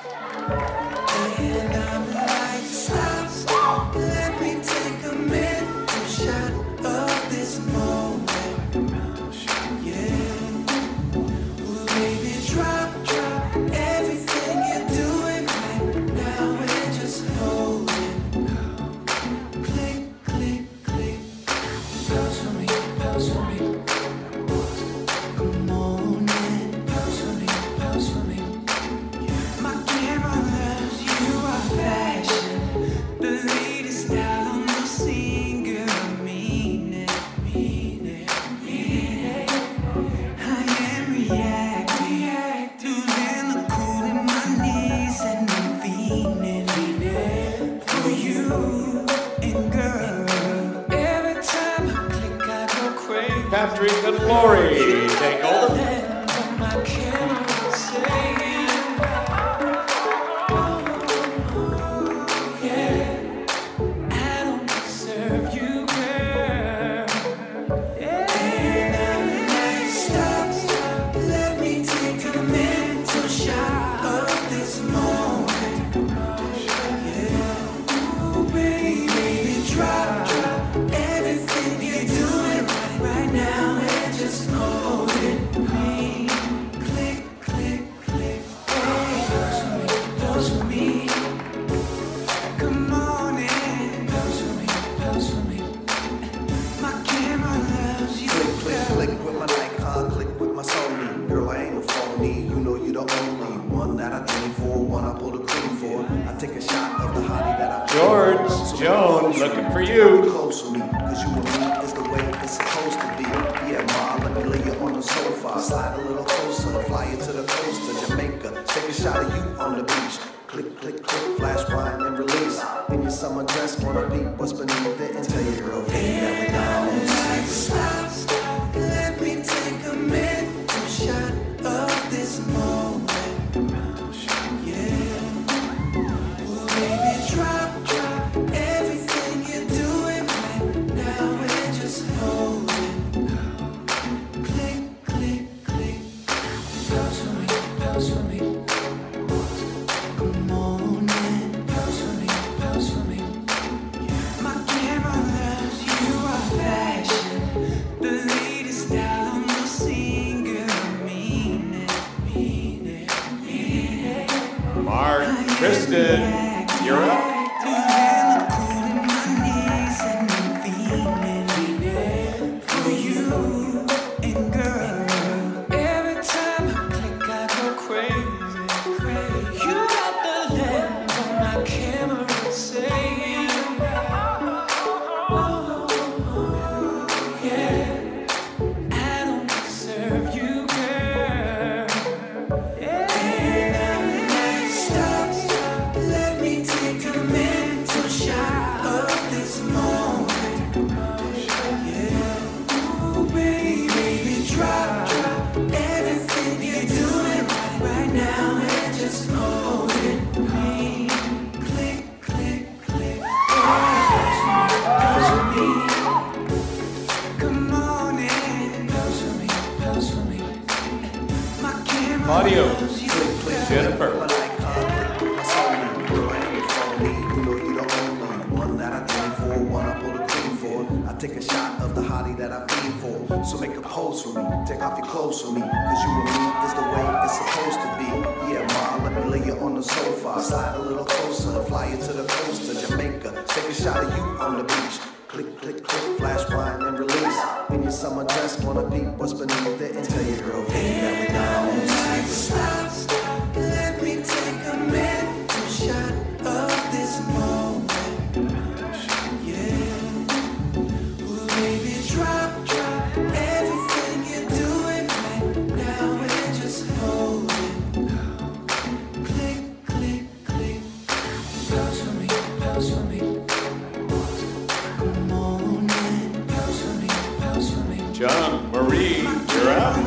And I'm like, stop, let me take a mental shot of this moment. Yeah, well baby, drop everything you're doing right now and just hold it. Click, click, click. Bounce for me, bounce for me. Come on in, bounce for me, bounce for me. My camera loves you, are fashion, the latest style on the scene, girl. I mean it, mean it, mean it. I am reacting, losing the cool in my knees, and I'm fiending for you. And girl, every time I click, I go crazy. Patrick and Lori, take over. My camera saying, George, Joan, looking for you. Close to me, cause you and me is the way it's supposed to be. Yeah, ma, let me lay you on the sofa. Slide a little closer, fly you to the coast of Jamaica. Take a shot of you on the beach. Click, click, click, flash, wine, and release. In your summer dress, wanna peep what's beneath it and tell your girlfriend that we down. Stop, let me take a mental shot of this moment. Yeah, well baby, drop everything you're doing right now and just hold it. Click, click, click. Bounce for me, bounce for me. Come on in, bounce for me, bounce for me. My camera loves you, are fashion, the latest style on the scene, girl. I mean it, mean it, mean it. Mark, Kristen, you're up. For you and girl, every time I click, I go crazy. You got the lens on my camera saying, yeah, I don't deserve you, girl. And I'm like, stop, let me take a mental shot of this moment. Baby, drop everything you're doing right now and just hold it. Click, click, click. Bounce for me. Come on in. Bounce for me, bounce for me. My camera Audio. loves you. Jennifer. Take a shot of the hottie that I feed for. So make a pose for me, take off your clothes for me. Cause you and me is the way it's supposed to be. Yeah, ma, let me lay you on the sofa. Slide a little closer, fly you to the coast of Jamaica. Take a shot of you on the beach. Click, click, click, flash, wine, and release. In your summer dress, wanna peep what's beneath it and tell your girlfriend that we down. Stop, let me take a mental shot of this moment. Drop everything you're doing right now and just hold it. Click, click, click. Bounce for me, bounce for me. Come on in, bounce for me, bounce for me. John, Marie, you're up.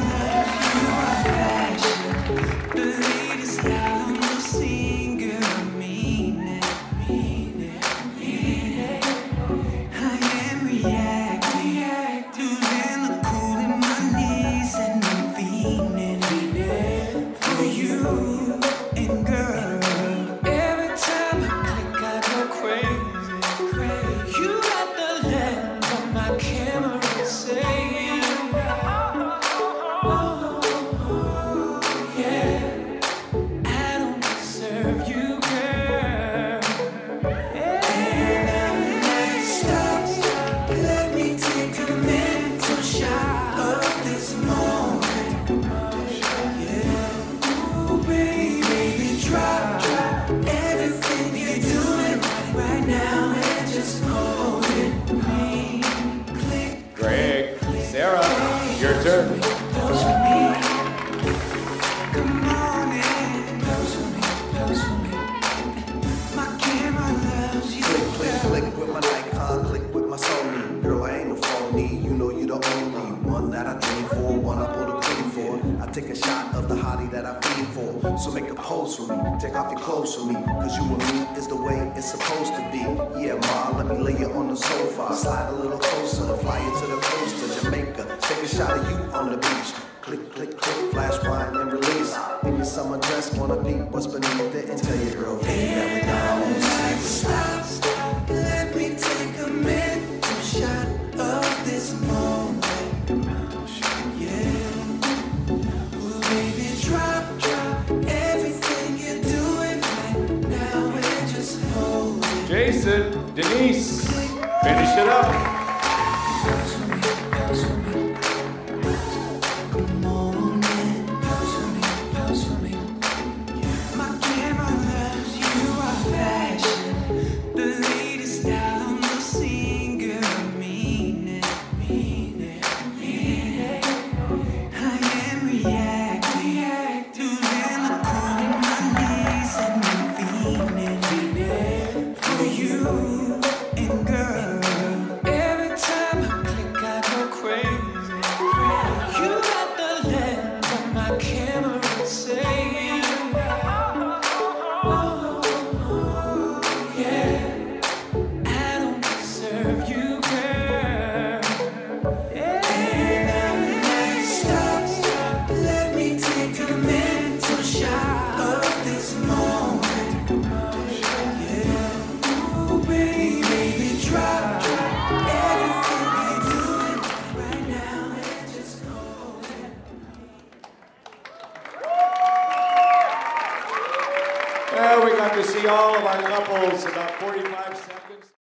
The latest style on the scene, girl. I mean it, mean it, mean it. I am reacting. Losing the cool in my knees, and I'm fiending for you and girl. hottie that I feed for. So make a pose for me, take off your clothes for me, cause you and me is the way it's supposed to be. Yeah, ma, let me lay you on the sofa, slide a little closer, fly you to the coast of Jamaica, take a shot of you on the beach. Click, click, click, flash, wine, and release. In your summer dress, wanna peep what's beneath it, and tell your girlfriend that we don't Stop, let me take a mental shot of this moment. Yeah. Well, baby, drop everything you're doing right now and just hold it. Jason, Denise, finish it up. Well, we got to see all of our couples